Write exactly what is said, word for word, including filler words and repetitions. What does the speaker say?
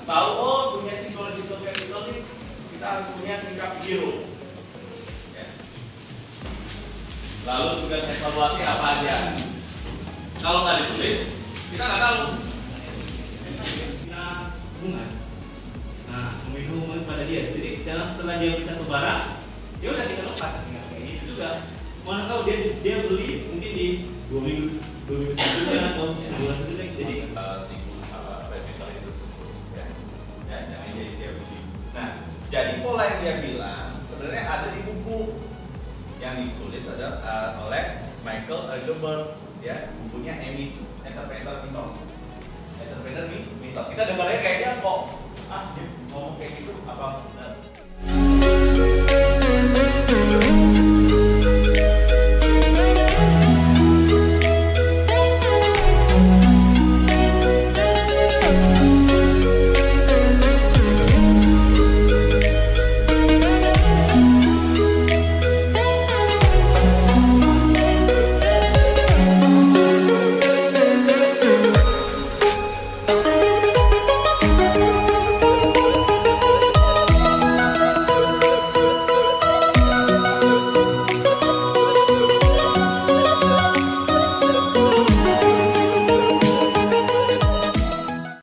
tahu oh punya psychological capital nih, kita harus punya sikap hero. Ya. Lalu tugas evaluasi apa aja? Kalau nggak ditulis, kita nggak tahu. Kita hubungan. Nah, memberikan hubungan pada dia. Jadi jangan setelah dia bisa barang, ya udah kita lepas. Kayak gitu juga. Mana tahu dia dia beli mungkin di dua minggu dua minggu sebelumnya atau sebulan sebelumnya. Jadi uh, singgung apa profesional itu ya, ya jangan jadi setiap minggu. Nah, jadi pola yang dia bilang sebenarnya ada di buku yang ditulis ada uh, oleh Michael Algebert, ya, bukunya Emi Entrepreneur Mythos. Entrepreneur Mythos. Kita dengarnya kayaknya kok ah dia ngomong kayak gitu apa